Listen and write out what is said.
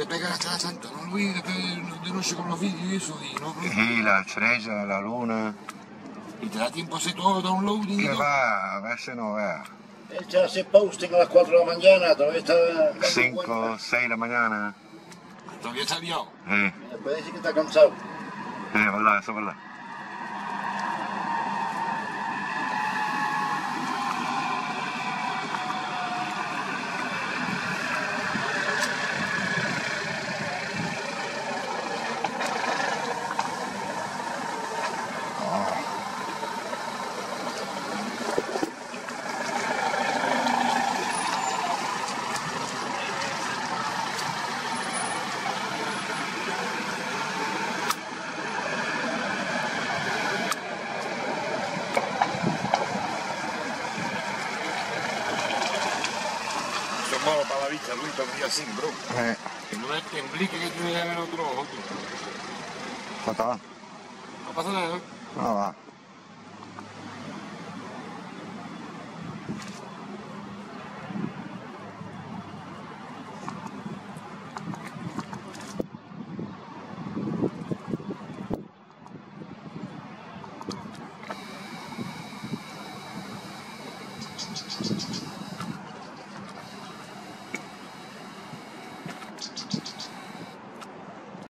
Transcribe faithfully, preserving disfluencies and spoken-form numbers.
pegate la santa, non lui che non con los vídeos y eso, y no. Sí, la estrella, la luna. ¿Y te da tiempo a hacer todo downloading? Que va, a veces no vea. Él ya hace posting a las cuatro de la mañana, todavía está... cinco, seis de la mañana. ¿Todavía está liado? Sí, Después dice que está cansado. sí, es verdad, eso es verdad. Eso es malo para la vista, Luis, todo el día así, bro. Eh, Que no es temblique que tiene que ver otro ojo. fatal. No pasa nada, ¿no? No va.